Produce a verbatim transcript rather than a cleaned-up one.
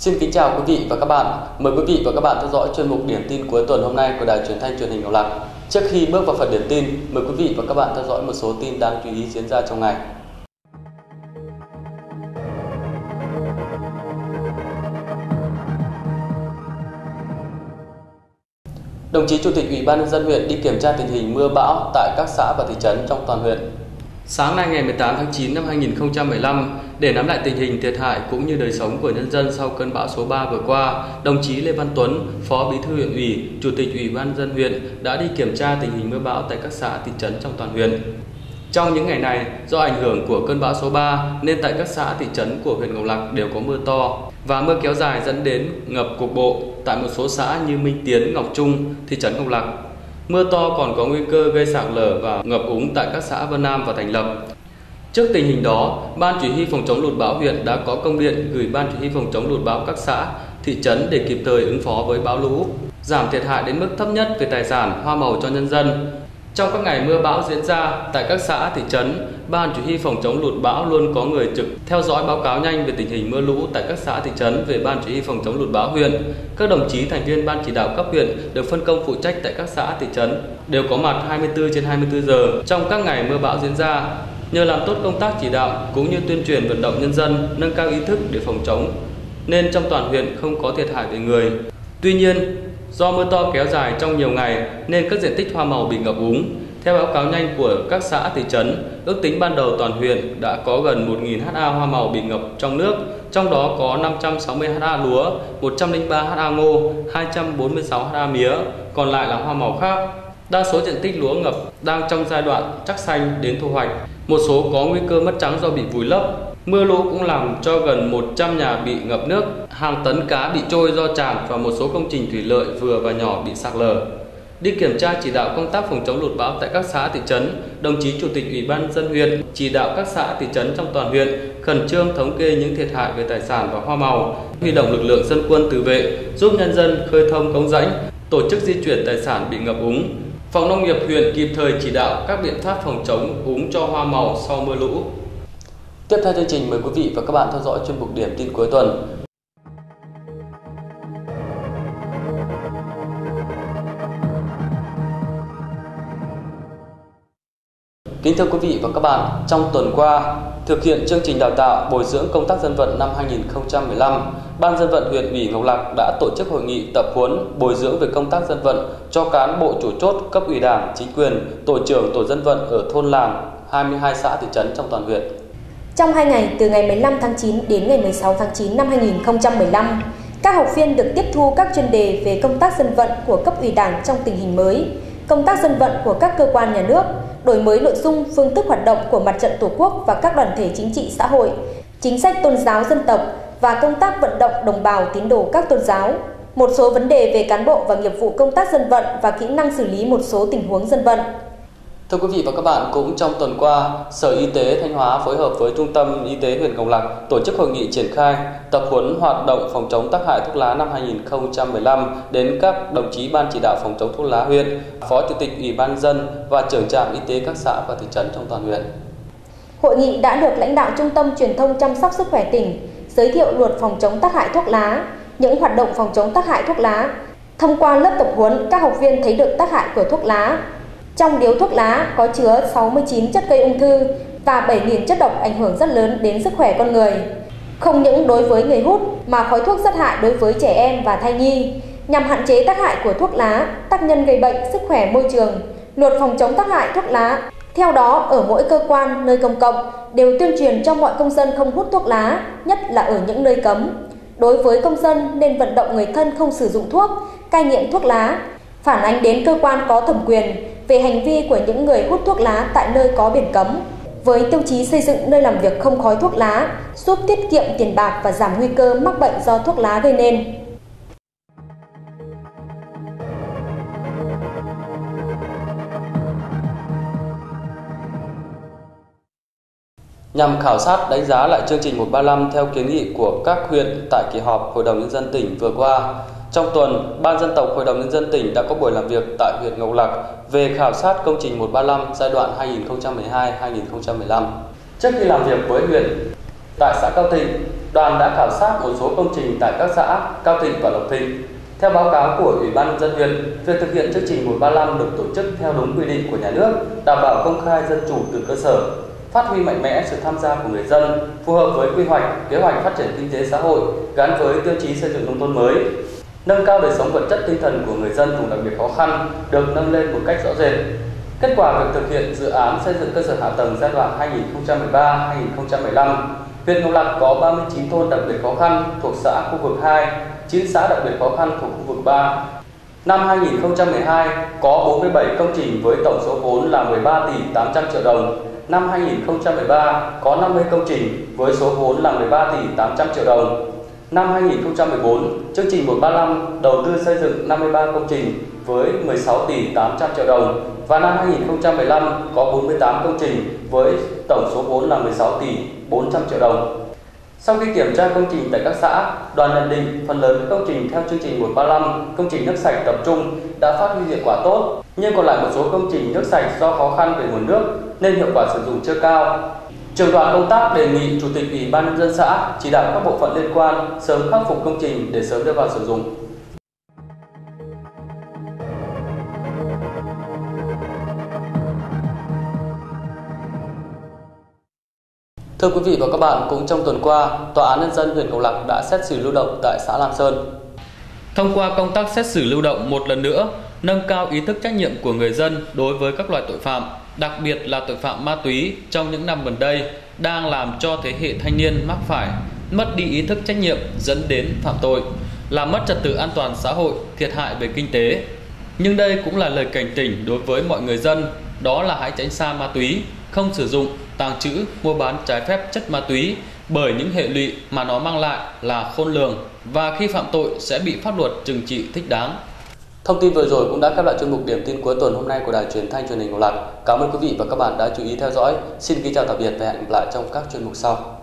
Xin kính chào quý vị và các bạn. Mời quý vị và các bạn theo dõi chuyên mục điểm tin cuối tuần hôm nay của Đài Truyền thanh Truyền hình Ngọc Lặc. Trước khi bước vào phần điểm tin, mời quý vị và các bạn theo dõi một số tin đáng chú ý diễn ra trong ngày. Đồng chí Chủ tịch Ủy ban nhân dân huyện đi kiểm tra tình hình mưa bão tại các xã và thị trấn trong toàn huyện. Sáng nay ngày mười tám tháng chín năm hai nghìn không trăm mười lăm, để nắm lại tình hình thiệt hại cũng như đời sống của nhân dân sau cơn bão số ba vừa qua, đồng chí Lê Văn Tuấn, Phó Bí thư huyện ủy, Chủ tịch Ủy ban nhân dân huyện đã đi kiểm tra tình hình mưa bão tại các xã thị trấn trong toàn huyện. Trong những ngày này, do ảnh hưởng của cơn bão số ba nên tại các xã thị trấn của huyện Ngọc Lặc đều có mưa to và mưa kéo dài dẫn đến ngập cục bộ tại một số xã như Minh Tiến, Ngọc Trung, thị trấn Ngọc Lặc. Mưa to còn có nguy cơ gây sạt lở và ngập úng tại các xã Vân Nam và Thành Lập. Trước tình hình đó, Ban Chỉ huy phòng chống lụt bão huyện đã có công điện gửi Ban Chỉ huy phòng chống lụt bão các xã, thị trấn để kịp thời ứng phó với bão lũ, giảm thiệt hại đến mức thấp nhất về tài sản, hoa màu cho nhân dân. Trong các ngày mưa bão diễn ra tại các xã, thị trấn, Ban Chỉ huy phòng chống lụt bão luôn có người trực theo dõi báo cáo nhanh về tình hình mưa lũ tại các xã, thị trấn về Ban Chỉ huy phòng chống lụt bão huyện. Các đồng chí thành viên Ban chỉ đạo cấp huyện được phân công phụ trách tại các xã, thị trấn đều có mặt hai mươi tư trên hai mươi tư giờ trong các ngày mưa bão diễn ra. Nhờ làm tốt công tác chỉ đạo cũng như tuyên truyền vận động nhân dân nâng cao ý thức để phòng chống, nên trong toàn huyện không có thiệt hại về người. Tuy nhiên, do mưa to kéo dài trong nhiều ngày nên các diện tích hoa màu bị ngập úng. Theo báo cáo nhanh của các xã, thị trấn, ước tính ban đầu toàn huyện đã có gần một nghìn héc ta hoa màu bị ngập trong nước, trong đó có năm trăm sáu mươi héc ta lúa, một trăm lẻ ba héc ta ngô, hai trăm bốn mươi sáu héc ta mía, còn lại là hoa màu khác. Đa số diện tích lúa ngập đang trong giai đoạn chắc xanh đến thu hoạch. Một số có nguy cơ mất trắng do bị vùi lấp. Mưa lũ cũng làm cho gần một trăm nhà bị ngập nước, hàng tấn cá bị trôi do tràn và một số công trình thủy lợi vừa và nhỏ bị sạt lở. Đi kiểm tra chỉ đạo công tác phòng chống lụt bão tại các xã, thị trấn, đồng chí Chủ tịch Ủy ban nhân dân huyện chỉ đạo các xã, thị trấn trong toàn huyện khẩn trương thống kê những thiệt hại về tài sản và hoa màu, huy động lực lượng dân quân tự vệ giúp nhân dân khơi thông cống rãnh, tổ chức di chuyển tài sản bị ngập úng. Phòng nông nghiệp huyện kịp thời chỉ đạo các biện pháp phòng chống úng cho hoa màu sau mưa lũ. Tiếp theo chương trình, mời quý vị và các bạn theo dõi chuyên mục điểm tin cuối tuần. Kính thưa quý vị và các bạn, trong tuần qua, thực hiện chương trình đào tạo bồi dưỡng công tác dân vận năm hai nghìn không trăm mười lăm, Ban dân vận huyện ủy Ngọc Lặc đã tổ chức hội nghị tập huấn bồi dưỡng về công tác dân vận cho cán bộ chủ chốt cấp ủy Đảng, chính quyền, tổ trưởng tổ dân vận ở thôn làng, hai mươi hai xã, thị trấn trong toàn huyện. Trong hai ngày từ ngày mười lăm tháng chín đến ngày mười sáu tháng chín năm hai nghìn không trăm mười lăm, các học viên được tiếp thu các chuyên đề về công tác dân vận của cấp ủy Đảng trong tình hình mới, công tác dân vận của các cơ quan nhà nước, đổi mới nội dung, phương thức hoạt động của Mặt trận Tổ quốc và các đoàn thể chính trị xã hội, chính sách tôn giáo dân tộc và công tác vận động đồng bào tín đồ các tôn giáo, một số vấn đề về cán bộ và nghiệp vụ công tác dân vận và kỹ năng xử lý một số tình huống dân vận. Thưa quý vị và các bạn, cũng trong tuần qua, Sở Y tế Thanh Hóa phối hợp với Trung tâm Y tế huyện Ngọc Lặc tổ chức hội nghị triển khai tập huấn hoạt động phòng chống tác hại thuốc lá năm hai nghìn không trăm mười lăm đến các đồng chí Ban chỉ đạo phòng chống thuốc lá huyện, Phó Chủ tịch Ủy ban nhân dân và trưởng trạm y tế các xã và thị trấn trong toàn huyện. Hội nghị đã được lãnh đạo Trung tâm Truyền thông chăm sóc sức khỏe tỉnh giới thiệu luật phòng chống tác hại thuốc lá, những hoạt động phòng chống tác hại thuốc lá. Thông qua lớp tập huấn, các học viên thấy được tác hại của thuốc lá. Trong điếu thuốc lá có chứa sáu mươi chín chất gây ung thư và bảy nghìn chất độc ảnh hưởng rất lớn đến sức khỏe con người. Không những đối với người hút mà khói thuốc rất hại đối với trẻ em và thai nhi. Nhằm hạn chế tác hại của thuốc lá, tác nhân gây bệnh, sức khỏe môi trường, luật phòng chống tác hại thuốc lá. Theo đó, ở mỗi cơ quan, nơi công cộng đều tuyên truyền cho mọi công dân không hút thuốc lá, nhất là ở những nơi cấm. Đối với công dân nên vận động người thân không sử dụng thuốc, cai nghiện thuốc lá, phản ánh đến cơ quan có thẩm quyền về hành vi của những người hút thuốc lá tại nơi có biển cấm, với tiêu chí xây dựng nơi làm việc không khói thuốc lá, giúp tiết kiệm tiền bạc và giảm nguy cơ mắc bệnh do thuốc lá gây nên. Nhằm khảo sát đánh giá lại chương trình một ba năm theo kiến nghị của các huyện tại kỳ họp Hội đồng Nhân dân tỉnh vừa qua, trong tuần, Ban dân tộc Hội đồng Nhân dân tỉnh đã có buổi làm việc tại huyện Ngọc Lặc về khảo sát công trình một ba năm giai đoạn hai nghìn không trăm mười hai đến hai nghìn không trăm mười lăm. Trước khi làm việc với huyện, tại xã Cao Thịnh, đoàn đã khảo sát một số công trình tại các xã Cao Thịnh và Lộc Thịnh. Theo báo cáo của Ủy ban nhân dân huyện, việc thực hiện chương trình một ba năm được tổ chức theo đúng quy định của nhà nước, đảm bảo công khai dân chủ từ cơ sở, phát huy mạnh mẽ sự tham gia của người dân, phù hợp với quy hoạch, kế hoạch phát triển kinh tế xã hội gắn với tiêu chí xây dựng nông thôn mới. Nâng cao đời sống vật chất tinh thần của người dân vùng đặc biệt khó khăn được nâng lên một cách rõ rệt. Kết quả việc thực hiện dự án xây dựng cơ sở hạ tầng giai đoạn hai nghìn không trăm mười ba đến hai nghìn không trăm mười lăm, huyện Ngọc Lặc có ba mươi chín thôn đặc biệt khó khăn thuộc xã khu vực hai, chín xã đặc biệt khó khăn thuộc khu vực ba. Năm hai nghìn không trăm mười hai có bốn mươi bảy công trình với tổng số vốn là mười ba tỷ tám trăm triệu đồng. Năm hai nghìn không trăm mười ba có năm mươi công trình với số vốn là mười ba tỷ tám trăm triệu đồng. Năm hai nghìn không trăm mười bốn, chương trình một ba năm đầu tư xây dựng năm mươi ba công trình với mười sáu tỷ tám trăm triệu đồng và năm hai nghìn không trăm mười lăm có bốn mươi tám công trình với tổng số vốn là mười sáu tỷ bốn trăm triệu đồng. Sau khi kiểm tra công trình tại các xã, đoàn nhận định phần lớn các công trình theo chương trình một ba năm, công trình nước sạch tập trung đã phát huy hiệu quả tốt, nhưng còn lại một số công trình nước sạch do khó khăn về nguồn nước nên hiệu quả sử dụng chưa cao. Trưởng đoàn công tác đề nghị Chủ tịch Ủy ban nhân dân xã chỉ đạo các bộ phận liên quan sớm khắc phục công trình để sớm đưa vào sử dụng. Thưa quý vị và các bạn, cũng trong tuần qua, Tòa án Nhân dân huyện Ngọc Lặc đã xét xử lưu động tại xã Lam Sơn. Thông qua công tác xét xử lưu động một lần nữa, nâng cao ý thức trách nhiệm của người dân đối với các loại tội phạm, đặc biệt là tội phạm ma túy trong những năm gần đây đang làm cho thế hệ thanh niên mắc phải, mất đi ý thức trách nhiệm dẫn đến phạm tội, làm mất trật tự an toàn xã hội, thiệt hại về kinh tế. Nhưng đây cũng là lời cảnh tỉnh đối với mọi người dân, đó là hãy tránh xa ma túy, không sử dụng, tàng trữ, mua bán trái phép chất ma túy bởi những hệ lụy mà nó mang lại là khôn lường và khi phạm tội sẽ bị pháp luật trừng trị thích đáng. Thông tin vừa rồi cũng đã khép lại chuyên mục điểm tin cuối tuần hôm nay của Đài Truyền thanh Truyền hình Ngọc Lặc. Cảm ơn quý vị và các bạn đã chú ý theo dõi. Xin kính chào tạm biệt và hẹn gặp lại trong các chuyên mục sau.